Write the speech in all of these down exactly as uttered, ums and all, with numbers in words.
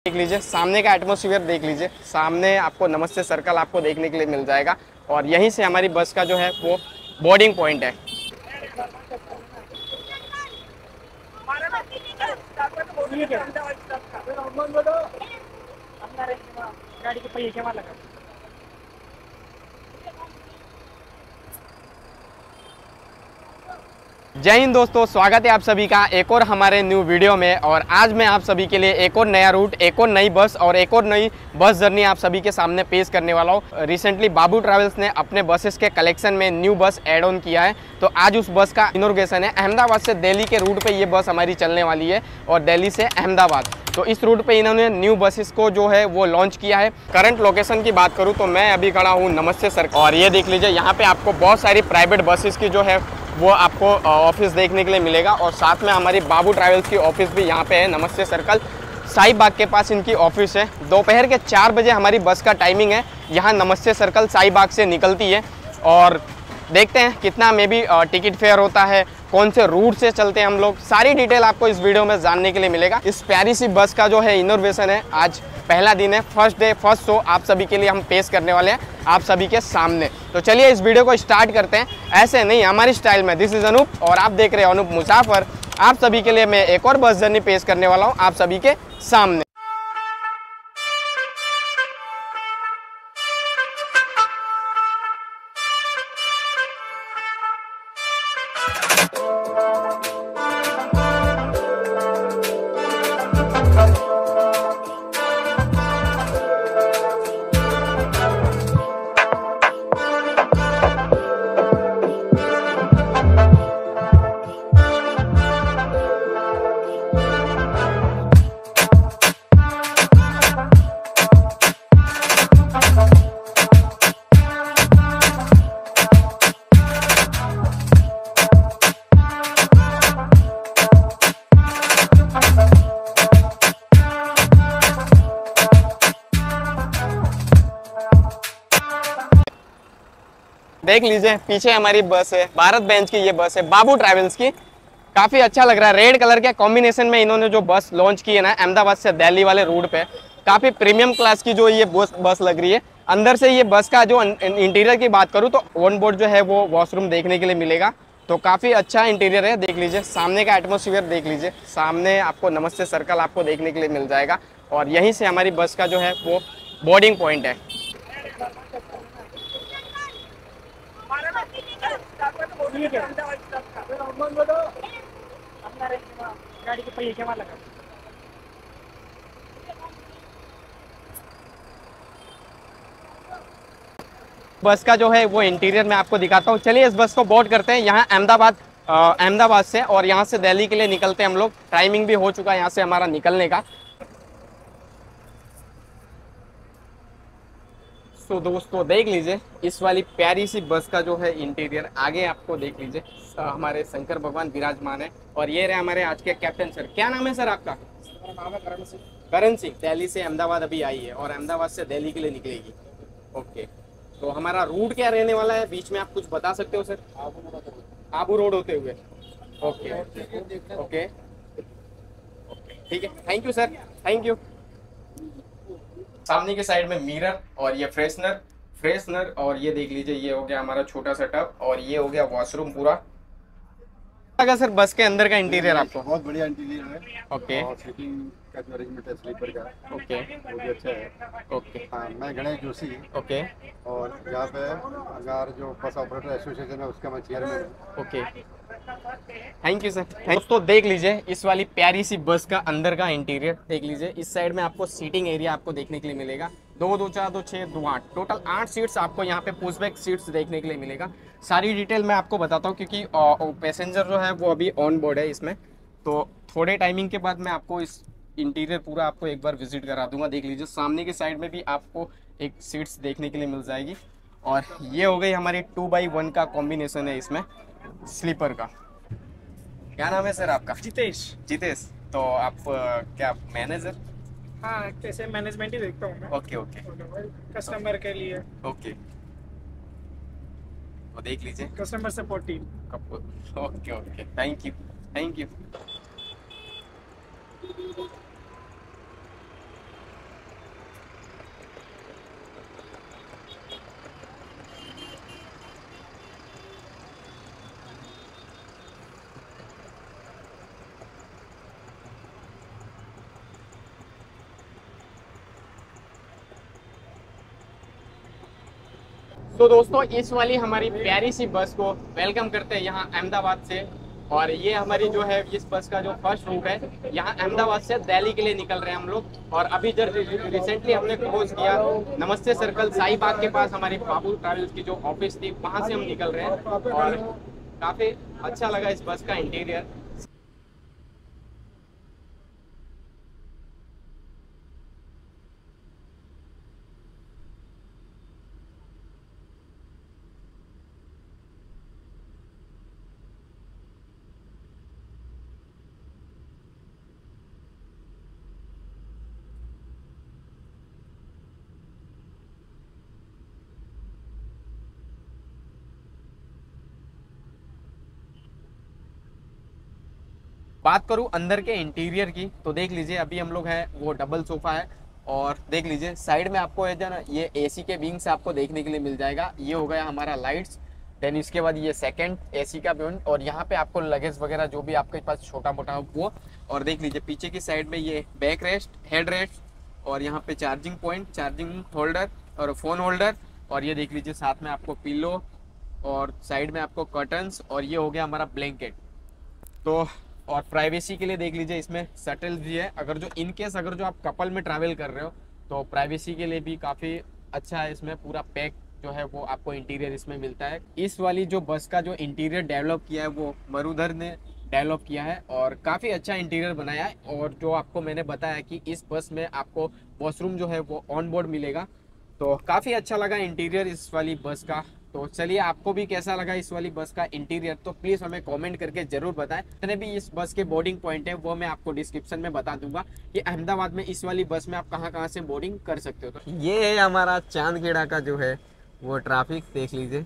देख लीजिए सामने का एटमॉस्फेयर देख लीजिए। सामने आपको नमस्ते सर्कल आपको देखने के लिए मिल जाएगा और यहीं से हमारी बस का जो है वो बोर्डिंग पॉइंट है। जय हिंद दोस्तों, स्वागत है आप सभी का एक और हमारे न्यू वीडियो में। और आज मैं आप सभी के लिए एक और नया रूट, एक और नई बस और एक और नई बस जर्नी आप सभी के सामने पेश करने वाला हूँ। रिसेंटली बाबू ट्रैवल्स ने अपने बसेस के कलेक्शन में न्यू बस ऐड ऑन किया है, तो आज उस बस का इनॉग्रेशन है। अहमदाबाद से दिल्ली के रूट पे ये बस हमारी चलने वाली है और दिल्ली से अहमदाबाद। तो इस रूट पे इन्होंने न्यू बसेस को जो है वो लॉन्च किया है। करंट लोकेशन की बात करूँ तो मैं अभी खड़ा हूँ नमस्ते सर्कल और ये देख लीजिए यहाँ पे आपको बहुत सारी प्राइवेट बसेस की जो है वो आपको ऑफिस देखने के लिए मिलेगा और साथ में हमारी बाबू ट्रैवल्स की ऑफिस भी यहाँ पे है नमस्ते सर्कल साई बाग के पास इनकी ऑफिस है। दोपहर के चार बजे हमारी बस का टाइमिंग है, यहाँ नमस्ते सर्कल साई बाग से निकलती है। और देखते हैं कितना मे बी टिकट फेयर होता है, कौन से रूट से चलते हैं हम लोग, सारी डिटेल आपको इस वीडियो में जानने के लिए मिलेगा। इस प्यारी सी बस का जो है इनोवेशन है, आज पहला दिन है, फर्स्ट डे फर्स्ट शो आप सभी के लिए हम पेश करने वाले हैं आप सभी के सामने। तो चलिए इस वीडियो को स्टार्ट करते हैं, ऐसे नहीं हमारी स्टाइल में। दिस इज अनूप और आप देख रहे हैं अनूप मुसाफिर। आप सभी के लिए मैं एक और बस जर्नी पेश करने वाला हूँ आप सभी के सामने। देख लीजिए पीछे हमारी बस है, भारत बेंच की ये बस है बाबू ट्रैवल्स की। काफी अच्छा लग रहा है, रेड कलर के कॉम्बिनेशन में इन्होंने जो बस लॉन्च की है ना अहमदाबाद से दिल्ली वाले रूट पे, काफी प्रीमियम क्लास की जो ये बस बस लग रही है। अंदर से ये बस का जो इंटीरियर की बात करूँ तो ऑन बोर्ड जो है वो वॉशरूम देखने के लिए मिलेगा, तो काफी अच्छा इंटीरियर है। देख लीजिए सामने का एटमॉस्फेयर देख लीजिए। सामने आपको नमस्ते सर्कल आपको देखने के लिए मिल जाएगा और यहीं से हमारी बस का जो है वो बोर्डिंग पॉइंट है। बस का जो है वो इंटीरियर मैं आपको दिखाता हूँ। चलिए इस बस को बोर्ड करते हैं। यहाँ अहमदाबाद अहमदाबाद से और यहाँ से दिल्ली के लिए निकलते हैं हम लोग। टाइमिंग भी हो चुका है यहाँ से हमारा निकलने का। तो दोस्तों देख लीजिए इस वाली प्यारी सी बस का जो है इंटीरियर, आगे आपको देख लीजिए हमारे शंकर भगवान विराजमान है और ये रहे हमारे आज के कैप्टन सर। क्या नाम है सर आपका? मेरा नाम है करण सिंह। करण सिंह। दिल्ली से अहमदाबाद अभी आई है और अहमदाबाद से दिल्ली के लिए निकलेगी। ओके, तो हमारा रूट क्या रहने वाला है, बीच में आप कुछ बता सकते हो सर? आबू रोड होते हुए। ओके ओके ठीक है, thank you sir, thank you. सामने के साइड में मिरर और ये फ्रेशनर फ्रेशनर और ये देख लीजिए ये हो गया हमारा छोटा सा टब और ये हो गया वॉशरूम पूरा। लगा सर बस के अंदर का इंटीरियर आपको? बहुत बढ़िया इंटीरियर है। ओके, और स्लीपिंग का जो अरेंजमेंट है स्लीपर का, ओके वो भी अच्छा है। ओके हाँ, मैं गणेश जोशी ओके और यहाँ पे अगर जो बस ऑपरेटर एसोसिएशन है उसका मैं चेयरमैन हूँ। Okay, thank you sir. दोस्तों देख लीजिए इस वाली प्यारी सी बस का अंदर का इंटीरियर देख लीजिए। इस साइड में आपको सीटिंग एरिया आपको देखने के लिए मिलेगा। दो दो चार दो छः दो आठ, टोटल आठ सीट्स आपको यहाँ पे पुश बैक सीट्स देखने के लिए मिलेगा। सारी डिटेल मैं आपको बताता हूँ क्योंकि पैसेंजर जो है वो अभी ऑन बोर्ड है इसमें, तो थोड़े टाइमिंग के बाद मैं आपको इस इंटीरियर पूरा आपको एक बार विजिट करा दूंगा। देख लीजिए सामने की साइड में भी आपको एक सीट्स देखने के लिए मिल जाएगी और ये हो गई हमारी टू बाई वन का कॉम्बिनेशन है इसमें स्लीपर का। क्या नाम है सर आपका? जितेश। जितेश, तो आप क्या मैनेजर? हाँ, कैसे मैनेजमेंट ही देखता हूँ मैं। ओके ओके कस्टमर के लिए। ओके, वो देख लीजिए customer support team. Okay okay, thank you thank you. तो दोस्तों इस वाली हमारी प्यारी सी बस को वेलकम करते हैं यहाँ अहमदाबाद से। और ये हमारी जो है इस बस का जो फर्स्ट रूट है, यहाँ अहमदाबाद से दिल्ली के लिए निकल रहे हैं हम लोग। और अभी जब रिसेंटली हमने क्रॉस किया नमस्ते सर्कल साई बाग के पास हमारी बाबू ट्रैवल्स की जो ऑफिस थी, वहाँ से हम निकल रहे हैं। और काफ़ी अच्छा लगा इस बस का इंटीरियर। बात करूं अंदर के इंटीरियर की तो देख लीजिए, अभी हम लोग हैं वो डबल सोफा है। और देख लीजिए साइड में आपको है जो ना ये एसी के विंग से आपको देखने के लिए मिल जाएगा। ये हो गया हमारा लाइट्स। देन इसके बाद ये सेकंड एसी का विंड, और यहाँ पे आपको लगेज वगैरह जो भी आपके पास छोटा मोटा हो वो। और देख लीजिए पीछे की साइड में ये बैक रेस्ट, हेड रेस्ट, और यहाँ पे चार्जिंग पॉइंट, चार्जिंग होल्डर और फोन होल्डर। और ये देख लीजिए साथ में आपको पिलो, और साइड में आपको कर्टन्स, और ये हो गया हमारा ब्लैंकेट। तो और प्राइवेसी के लिए देख लीजिए इसमें सटल भी है। अगर जो इन केस अगर जो आप कपल में ट्रैवल कर रहे हो तो प्राइवेसी के लिए भी काफ़ी अच्छा है। इसमें पूरा पैक जो है वो आपको इंटीरियर इसमें मिलता है। इस वाली जो बस का जो इंटीरियर डेवलप किया है वो मरुधर ने डेवलप किया है और काफ़ी अच्छा इंटीरियर बनाया है। और जो आपको मैंने बताया कि इस बस में आपको वॉशरूम जो है वो ऑन बोर्ड मिलेगा। तो काफ़ी अच्छा लगा इंटीरियर इस वाली बस का। तो चलिए आपको भी कैसा लगा इस वाली बस का इंटीरियर, तो प्लीज़ हमें कमेंट करके ज़रूर बताएं। जितने भी इस बस के बोर्डिंग पॉइंट है वो मैं आपको डिस्क्रिप्शन में बता दूंगा कि अहमदाबाद में इस वाली बस में आप कहां कहां से बोर्डिंग कर सकते हो। तो ये है हमारा चांदखेड़ा का जो है वो ट्रैफिक, देख लीजिए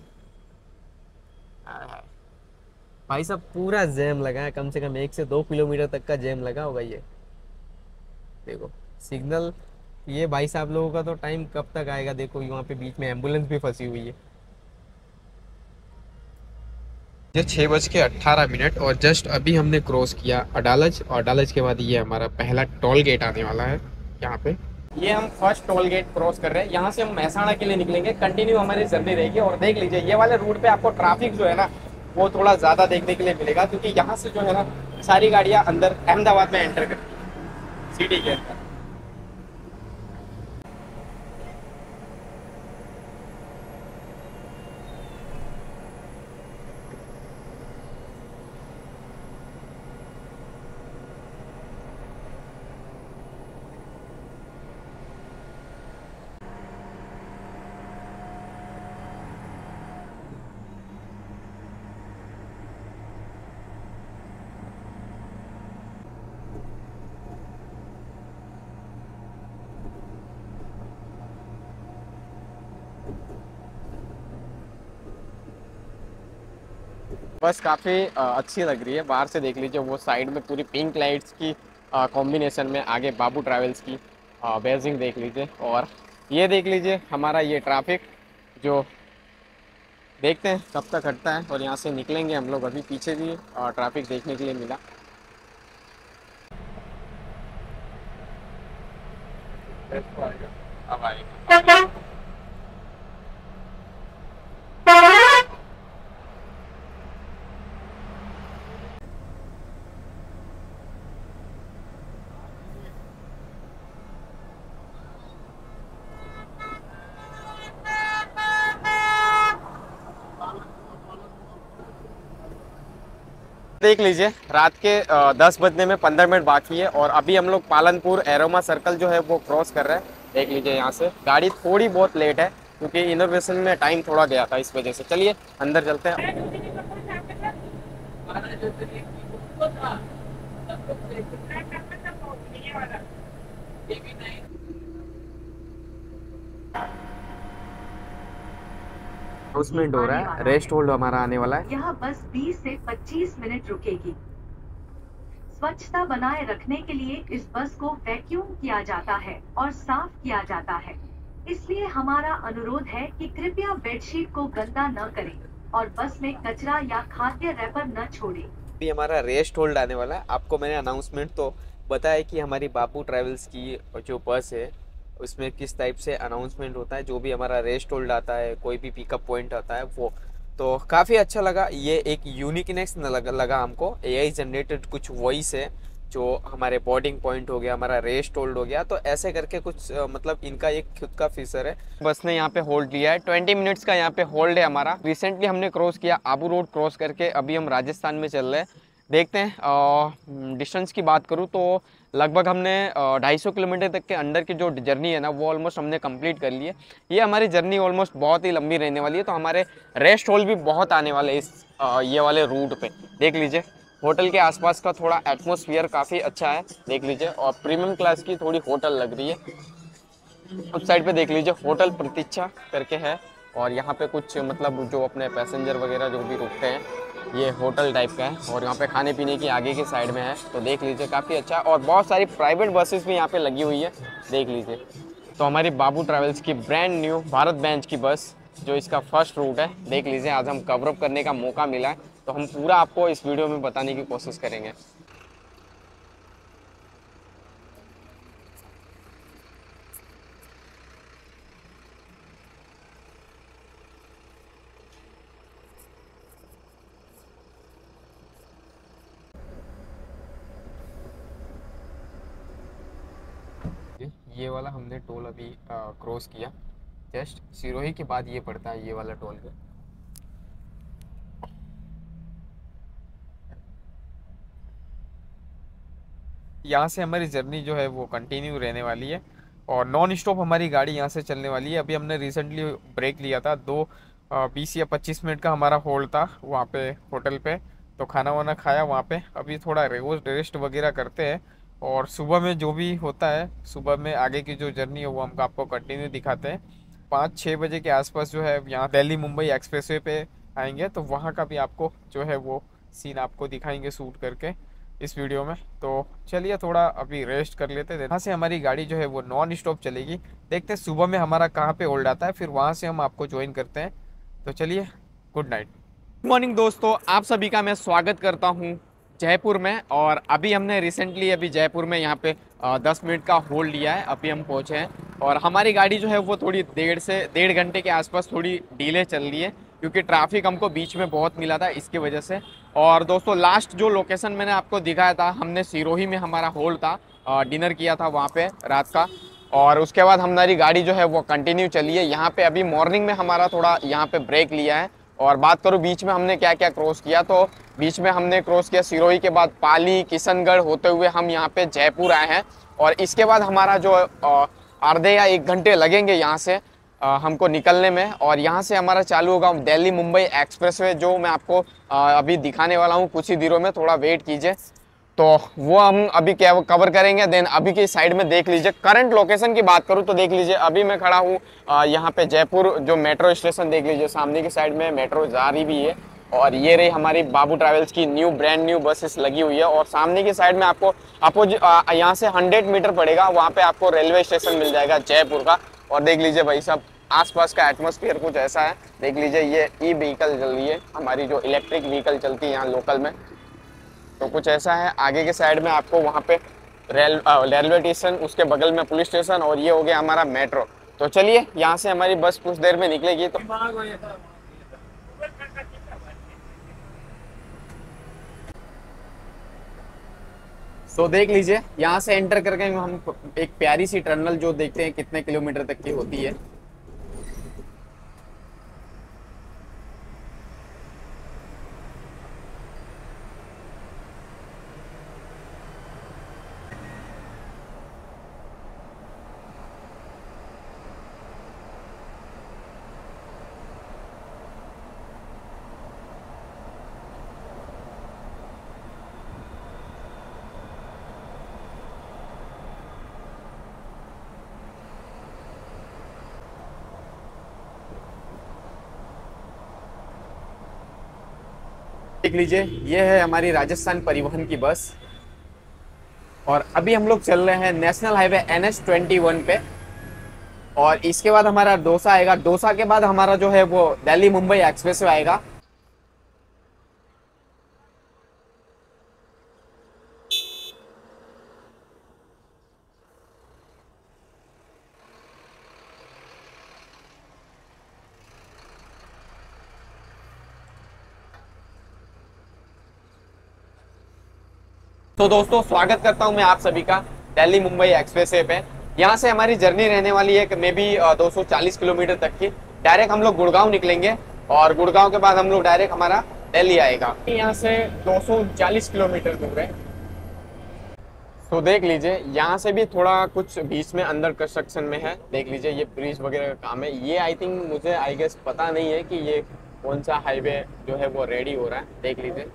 भाई साहब पूरा जैम लगा है। कम से कम एक से दो किलोमीटर तक का जैम लगा होगा। ये देखो सिग्नल, ये भाई साहब लोगों का तो टाइम कब तक आएगा। देखो यहाँ पे बीच में एम्बुलेंस भी फंसी हुई है। ये छः बज के अट्ठारह मिनट और जस्ट अभी हमने क्रॉस किया अडालज। और अडालज के बाद ये हमारा पहला टोल गेट आने वाला है यहाँ पे। ये हम फर्स्ट टोल गेट क्रॉस कर रहे हैं। यहाँ से हम महसाणा के लिए निकलेंगे। कंटिन्यू हमारी जर्नी रहेगी। और देख लीजिए ये वाले रूट पे आपको ट्रैफिक जो है ना वो थोड़ा ज़्यादा देखने के लिए मिलेगा, क्योंकि यहाँ से जो है ना सारी गाड़ियाँ अंदर अहमदाबाद में एंटर करती है सिटी के अंदर। बस काफ़ी अच्छी लग रही है। बाहर से देख लीजिए वो साइड में पूरी पिंक लाइट्स की कॉम्बिनेशन में आगे बाबू ट्रैवल्स की बेजिंग देख लीजिए। और ये देख लीजिए हमारा ये ट्रैफिक जो देखते हैं कब तक हटता है। और यहाँ से निकलेंगे हम लोग। अभी पीछे भी ट्रैफिक देखने के लिए मिला। अब आएगा देख लीजिए रात के दस बजने में पंद्रह मिनट बाकी है। और अभी हम लोग पालनपुर एरोमा सर्कल जो है वो क्रॉस कर रहे हैं। देख लीजिए यहाँ से गाड़ी थोड़ी बहुत लेट है क्योंकि इनोवेशन में टाइम थोड़ा गया था, इस वजह से। चलिए अंदर चलते हैं। अनाउंसमेंट हो रहा है, रेस्ट होल्ड हमारा आने वाला है। यह बस बीस से पच्चीस मिनट रुकेगी। स्वच्छता बनाए रखने के लिए इस बस को वैक्यूम किया जाता है और साफ किया जाता है। इसलिए हमारा अनुरोध है कि कृपया बेडशीट को गंदा न करें और बस में कचरा या खाद्य रैपर न छोड़ें। अभी हमारा रेस्ट होल्ड आने वाला है। आपको मैंने अनाउंसमेंट तो बताया कि हमारी बाबू ट्रैवल्स की जो बस है उसमें किस टाइप से अनाउंसमेंट होता है, जो भी हमारा रेस्ट होल्ड आता है, कोई भी पिकअप पॉइंट आता है वो। तो काफ़ी अच्छा लगा, ये एक यूनिकनेस लगा, लगा हमको। एआई जनरेटेड कुछ वॉइस है, जो हमारे बोर्डिंग पॉइंट हो गया, हमारा रेस्ट होल्ड हो गया, तो ऐसे करके कुछ अ, मतलब इनका एक खुद का फीचर है। बस ने यहाँ पे होल्ड लिया है, ट्वेंटी मिनट्स का यहाँ पे होल्ड है हमारा। रिसेंटली हमने क्रॉस किया आबू रोड क्रॉस करके, अभी हम राजस्थान में चल रहे हैं। देखते हैं डिस्टेंस की बात करूँ तो लगभग हमने ढाई सौ किलोमीटर तक के अंडर की जो जर्नी है ना वो ऑलमोस्ट हमने कंप्लीट कर ली है। ये हमारी जर्नी ऑलमोस्ट बहुत ही लंबी रहने वाली है, तो हमारे रेस्ट होल्ड भी बहुत आने वाले हैं इस अ, ये वाले रूट पे। देख लीजिए होटल के आसपास का थोड़ा एटमॉस्फेयर काफ़ी अच्छा है, देख लीजिए। और प्रीमियम क्लास की थोड़ी होटल लग रही है। उस साइड पे देख लीजिए होटल प्रतीक्षा करके है, और यहाँ पे कुछ मतलब जो अपने पैसेंजर वगैरह जो भी रुकते हैं ये होटल टाइप का है। और यहाँ पे खाने पीने की आगे की साइड में है, तो देख लीजिए काफ़ी अच्छा है। और बहुत सारी प्राइवेट बसेस भी यहाँ पे लगी हुई है, देख लीजिए। तो हमारी बाबू ट्रैवल्स की ब्रांड न्यू भारत बेंच की बस, जो इसका फर्स्ट रूट है, देख लीजिए। आज हम कवर अप करने का मौका मिला है, तो हम पूरा आपको इस वीडियो में बताने की कोशिश करेंगे। ये वाला हमने टोल अभी क्रॉस किया, जस्ट सिरोही के बाद ये पड़ता है, ये वाला टोल पे। यहाँ से हमारी जर्नी जो है वो कंटिन्यू रहने वाली है, और नॉन स्टॉप हमारी गाड़ी यहाँ से चलने वाली है। अभी हमने रिसेंटली ब्रेक लिया था, दो बीस या पच्चीस मिनट का हमारा होल्ड था वहाँ पे होटल पे, तो खाना वाना खाया वहाँ पे। अभी थोड़ा रेस्ट रेस्ट वगैरह करते हैं, और सुबह में जो भी होता है, सुबह में आगे की जो जर्नी है वो हम आपको कंटिन्यू दिखाते हैं। पाँच छः बजे के आसपास जो है यहाँ दिल्ली मुंबई एक्सप्रेसवे पे आएंगे, तो वहाँ का भी आपको जो है वो सीन आपको दिखाएंगे शूट करके इस वीडियो में। तो चलिए थोड़ा अभी रेस्ट कर लेते हैं, यहाँ से हमारी गाड़ी जो है वो नॉन स्टॉप चलेगी। देखते हैं सुबह में हमारा कहाँ पे होल्ड आता है, फिर वहाँ से हम आपको ज्वाइन करते हैं। तो चलिए, गुड नाइट। गुड मॉर्निंग दोस्तों, आप सभी का मैं स्वागत करता हूँ जयपुर में। और अभी हमने रिसेंटली अभी जयपुर में यहाँ पे दस मिनट का होल्ड लिया है, अभी हम पहुँचे हैं। और हमारी गाड़ी जो है वो थोड़ी डेढ़ से डेढ़ घंटे के आसपास थोड़ी डिले चल रही है, क्योंकि ट्रैफिक हमको बीच में बहुत मिला था, इसकी वजह से। और दोस्तों लास्ट जो लोकेशन मैंने आपको दिखाया था, हमने सिरोही में हमारा होल्ड था, डिनर किया था वहाँ पे रात का। और उसके बाद हमारी गाड़ी जो है वो कंटिन्यू चली है। यहाँ पे अभी मॉर्निंग में हमारा थोड़ा यहाँ पे ब्रेक लिया है। और बात करूँ बीच में हमने क्या क्या क्रॉस किया, तो बीच में हमने क्रॉस किया सिरोही के बाद पाली किशनगढ़ होते हुए हम यहाँ पे जयपुर आए हैं। और इसके बाद हमारा जो आधे या एक घंटे लगेंगे यहाँ से आ, हमको निकलने में। और यहाँ से हमारा चालू होगा दिल्ली मुंबई एक्सप्रेसवे, जो मैं आपको आ, अभी दिखाने वाला हूँ कुछ ही दिनों में, थोड़ा वेट कीजिए। तो वो हम अभी क्या कवर करेंगे। देन अभी की साइड में देख लीजिए, करंट लोकेशन की बात करूँ तो देख लीजिए अभी मैं खड़ा हूँ यहाँ पे जयपुर जो मेट्रो स्टेशन, देख लीजिए सामने की साइड में मेट्रो जा रही भी है। और ये रही हमारी बाबू ट्रैवल्स की न्यू ब्रांड न्यू बसेस लगी हुई है। और सामने की साइड में आपको अपोजिट यहाँ से हंड्रेड मीटर पड़ेगा, वहाँ पे आपको रेलवे स्टेशन मिल जाएगा जयपुर का। और देख लीजिए भाई साहब, आसपास का एटमॉस्फेयर कुछ ऐसा है, देख लीजिए। ये ई व्हीकल चल रही है हमारी, जो इलेक्ट्रिक व्हीकल चलती है यहाँ लोकल में, तो कुछ ऐसा है। आगे के साइड में आपको वहाँ पे रेल रेलवे स्टेशन, उसके बगल में पुलिस स्टेशन, और ये हो गया हमारा मेट्रो। तो चलिए यहाँ से हमारी बस कुछ देर में निकलेगी। तो तो देख लीजिए यहाँ से एंटर करके हम एक प्यारी सी टनल जो देखते हैं कितने किलोमीटर तक की होती है। देख लीजिए ये है हमारी राजस्थान परिवहन की बस। और अभी हम लोग चल रहे हैं national highway N H twenty one पे। और इसके बाद हमारा डोसा आएगा, डोसा के बाद हमारा जो है वो दिल्ली मुंबई एक्सप्रेसवे आएगा। तो दोस्तों स्वागत करता हूं मैं आप सभी का दिल्ली मुंबई एक्सप्रेस वे पे। यहाँ से हमारी जर्नी रहने वाली है मे बी दो सौ चालीस किलोमीटर तक की। डायरेक्ट हम लोग गुड़गांव निकलेंगे और गुड़गांव के बाद हम लोग डायरेक्ट हमारा दिल्ली आएगा। यहाँ से दो सौ चालीस किलोमीटर दूर है। तो देख लीजिए यहाँ से भी थोड़ा कुछ बीच में अंडर कंस्ट्रक्शन में है। देख लीजिए ये ब्रिज वगैरह का काम है। ये आई थिंक मुझे आई गेस पता नहीं है कि ये कौन सा हाईवे जो है वो रेडी हो रहा है। देख लीजिए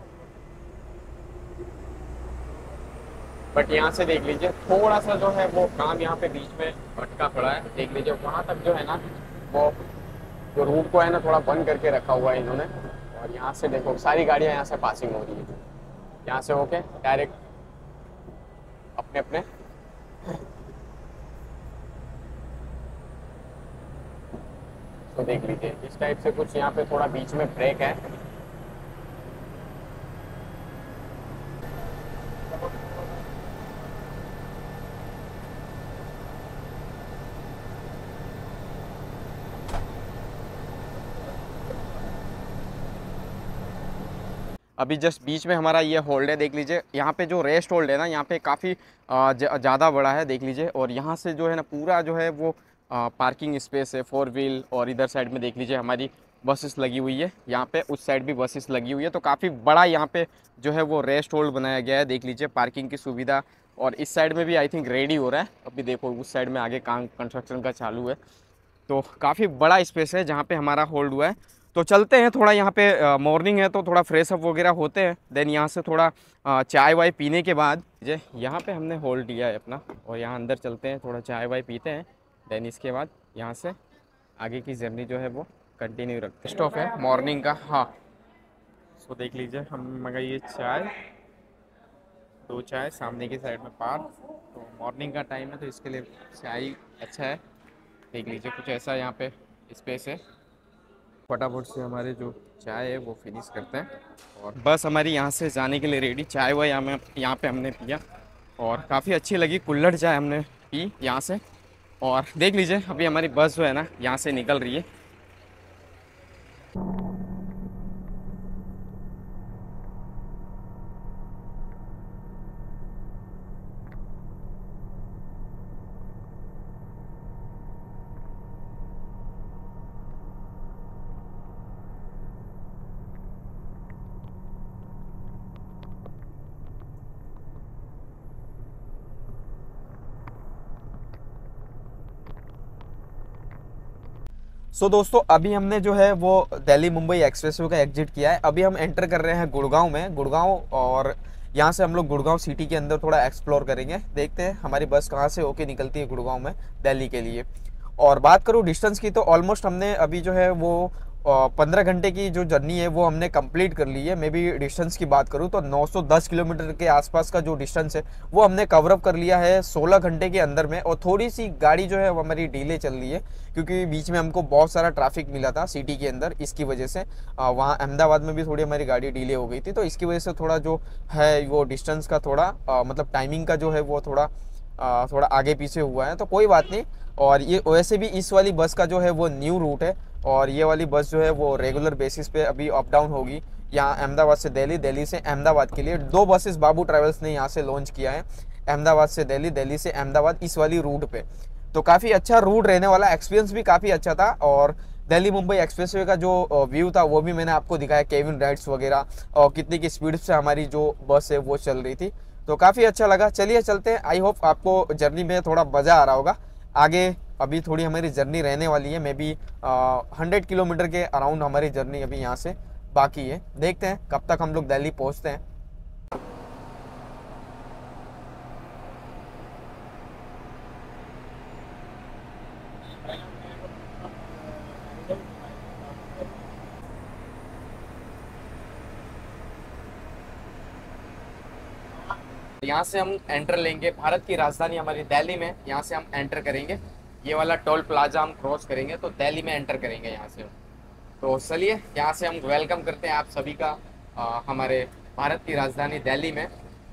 बट यहाँ से देख लीजिए थोड़ा सा जो है वो काम यहाँ पे बीच में अटका पड़ा है। देख लीजिए वहाँ तक जो है ना वो जो रूट को है ना थोड़ा बंद करके रखा हुआ है इन्होंने। और यहाँ से देखो सारी गाड़ियाँ यहाँ से पासिंग हो रही है। यहाँ से होके डायरेक्ट अपने अपने तो देख लीजिए इस टाइप से कुछ यहाँ पे थोड़ा बीच में ब्रेक है। अभी जस्ट बीच में हमारा ये होल्ड है। देख लीजिए यहाँ पे जो रेस्ट होल्ड है ना यहाँ पे काफ़ी ज़्यादा बड़ा है। देख लीजिए और यहाँ से जो है ना पूरा जो है वो आ, पार्किंग स्पेस है फोर व्हील। और इधर साइड में देख लीजिए हमारी बसेस लगी हुई है। यहाँ पे उस साइड भी बसेस लगी हुई है। तो काफ़ी बड़ा यहाँ पे जो है वो रेस्ट होल्ड बनाया गया है। देख लीजिए पार्किंग की सुविधा। और इस साइड में भी आई थिंक रेडी हो रहा है। अभी देखो उस साइड में आगे काम कंस्ट्रक्शन का चालू है। तो काफ़ी बड़ा स्पेस है जहाँ पे हमारा होल्ड हुआ है। तो चलते हैं थोड़ा यहाँ पे मॉर्निंग है तो थोड़ा फ्रेश अप वगैरह होते हैं। देन यहाँ से थोड़ा आ, चाय वाय पीने के बाद जे यहाँ पे हमने होल्ड लिया है अपना और यहाँ अंदर चलते हैं थोड़ा चाय वाय पीते हैं। देन इसके बाद यहाँ से आगे की जर्नी जो है वो कंटिन्यू रखते हैं। स्टॉप है मॉर्निंग का। हाँ सो देख लीजिए हम मंगाइए चाय, दो चाय सामने की साइड में पार। तो मॉर्निंग का टाइम है तो इसके लिए चाय अच्छा है। देख लीजिए कुछ ऐसा यहाँ पे स्पेस है। फटाफट से हमारे जो चाय है वो फिनिश करते हैं और बस हमारी यहाँ से जाने के लिए रेडी। चाय वाय यहाँ यहाँ पे हमने पिया और काफ़ी अच्छी लगी। कुल्हड़ चाय हमने पी यहाँ से। और देख लीजिए अभी हमारी बस जो है ना यहाँ से निकल रही है। सो so, दोस्तों अभी हमने जो है वो दिल्ली मुंबई एक्सप्रेसवे का एग्जिट किया है। अभी हम एंटर कर रहे हैं गुड़गांव में। गुड़गांव और यहाँ से हम लोग गुड़गांव सिटी के अंदर थोड़ा एक्सप्लोर करेंगे। देखते हैं हमारी बस कहाँ से होके निकलती है गुड़गांव में दिल्ली के लिए। और बात करूँ डिस्टेंस की तो ऑलमोस्ट हमने अभी जो है वो पंद्रह घंटे की जो जर्नी है वो हमने कंप्लीट कर ली है। मे बी डिस्टेंस की बात करूँ तो नौ सौ दस किलोमीटर के आसपास का जो डिस्टेंस है वो हमने कवर अप कर लिया है सोलह घंटे के अंदर में। और थोड़ी सी गाड़ी जो है वो हमारी डिले चल रही है क्योंकि बीच में हमको बहुत सारा ट्रैफिक मिला था सिटी के अंदर। इसकी वजह से वहाँ अहमदाबाद में भी थोड़ी हमारी गाड़ी डिले हो गई थी। तो इसकी वजह से थोड़ा जो है वो डिस्टेंस का थोड़ा आ, मतलब टाइमिंग का जो है वो थोड़ा आ, थोड़ा आगे पीछे हुआ है। तो कोई बात नहीं। और ये वैसे भी इस वाली बस का जो है वो न्यू रूट है और ये वाली बस जो है वो रेगुलर बेसिस पे अभी अप डाउन होगी। यहाँ अहमदाबाद से दिल्ली, दिल्ली से अहमदाबाद के लिए दो बसेस बाबू ट्रैवल्स ने यहाँ से लॉन्च किया है। अहमदाबाद से दिल्ली, दिल्ली से अहमदाबाद इस वाली रूट पे। तो काफ़ी अच्छा रूट रहने वाला। एक्सपीरियंस भी काफ़ी अच्छा था। और दिल्ली मुंबई एक्सप्रेसवे का जो व्यू था वो भी मैंने आपको दिखाया, केविन राइड्स वगैरह और कितनी की स्पीड से हमारी जो बस है वो चल रही थी। तो काफ़ी अच्छा लगा। चलिए चलते हैं। आई होप आपको जर्नी में थोड़ा मज़ा आ रहा होगा। आगे अभी थोड़ी हमारी जर्नी रहने वाली है। मे बी हंड्रेड किलोमीटर के अराउंड हमारी जर्नी अभी यहाँ से बाकी है। देखते हैं कब तक हम लोग दिल्ली पहुँचते हैं। यहाँ से हम एंटर लेंगे भारत की राजधानी हमारी दिल्ली में। यहाँ से हम एंटर करेंगे, ये वाला टोल प्लाजा हम क्रॉस करेंगे तो दिल्ली में एंटर करेंगे यहाँ से। तो चलिए यहाँ से हम वेलकम करते हैं आप सभी का आ, हमारे भारत की राजधानी दिल्ली में।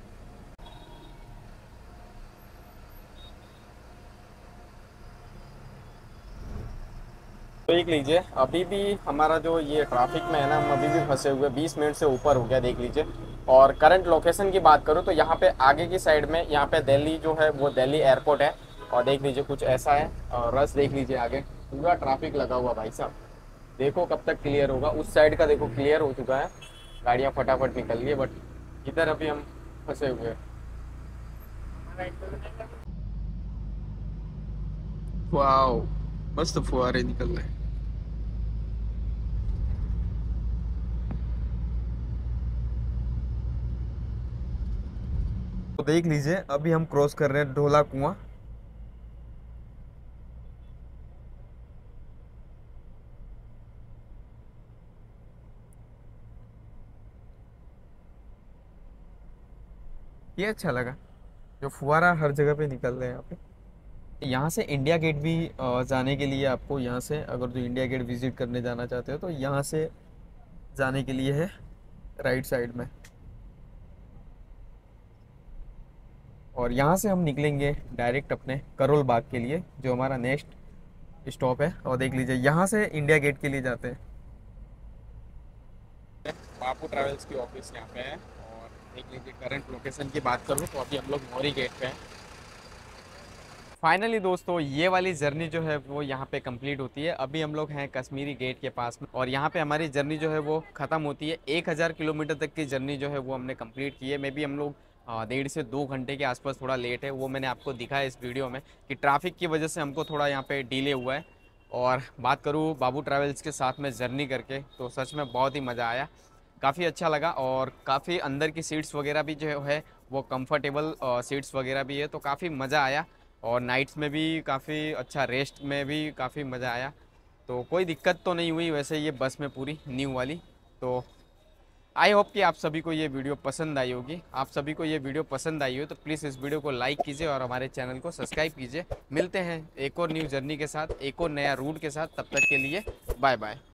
देख लीजिए अभी भी हमारा जो ये ट्रैफिक में है ना हम अभी भी फंसे हुए, बीस मिनट से ऊपर हो गया। देख लीजिए और करंट लोकेशन की बात करूँ तो यहाँ पे आगे की साइड में यहाँ पे दिल्ली जो है वो दिल्ली एयरपोर्ट है। और देख लीजिए कुछ ऐसा है, और रस देख लीजिए आगे पूरा ट्रैफिक लगा हुआ भाई साहब। देखो कब तक क्लियर होगा। उस साइड का देखो क्लियर हो चुका है, गाड़ियाँ फटाफट निकल रही है, बट इधर अभी हम फंसे हुए हैं। वाओ मस्त फुहारे निकल रहे हैं। तो देख लीजिए अभी हम क्रॉस कर रहे हैं ढोला कुआं। ये अच्छा लगा जो फुहारा हर जगह पे निकल रहे हैं यहाँ पे। यहाँ से इंडिया गेट भी अ, जाने के लिए आपको यहाँ से अगर जो इंडिया गेट विजिट करने जाना चाहते हो तो यहाँ से जाने के लिए है राइट साइड में। और यहाँ से हम निकलेंगे डायरेक्ट अपने करोल बाग के लिए जो हमारा नेक्स्ट स्टॉप है। और देख लीजिए यहाँ से इंडिया गेट के लिए जाते हैं। बाबू ट्रैवल्स की ऑफिस यहाँ पे है। और देख लीजिए करंट लोकेशन की बात करूँ तो अभी हम लोग मोरी गेट पे हैं। फाइनली दोस्तों ये वाली जर्नी जो है वो यहाँ पे कंप्लीट होती है। अभी हम लोग हैं कश्मीरी गेट के पास में और यहाँ पे हमारी जर्नी जो है वो ख़त्म होती है। एक हज़ार किलोमीटर तक की जर्नी जो है वो हमने कंप्लीट की है। मे बी हम लोग डेढ़ से दो घंटे के आसपास थोड़ा लेट है, वो मैंने आपको दिखाया इस वीडियो में कि ट्रैफिक की वजह से हमको थोड़ा यहाँ पे डिले हुआ है। और बात करूँ बाबू ट्रैवल्स के साथ में जर्नी करके तो सच में बहुत ही मज़ा आया, काफ़ी अच्छा लगा। और काफ़ी अंदर की सीट्स वगैरह भी जो है वो कंफर्टेबल सीट्स वगैरह भी है, तो काफ़ी मज़ा आया। और नाइट्स में भी काफ़ी अच्छा, रेस्ट में भी काफ़ी मज़ा आया, तो कोई दिक्कत तो नहीं हुई वैसे ये बस में पूरी न्यू वाली। तो आई होप कि आप सभी को ये वीडियो पसंद आई होगी। आप सभी को ये वीडियो पसंद आई हो तो प्लीज़ इस वीडियो को लाइक कीजिए और हमारे चैनल को सब्सक्राइब कीजिए। मिलते हैं एक और न्यू जर्नी के साथ, एक और नया रूट के साथ। तब तक के लिए बाय बाय।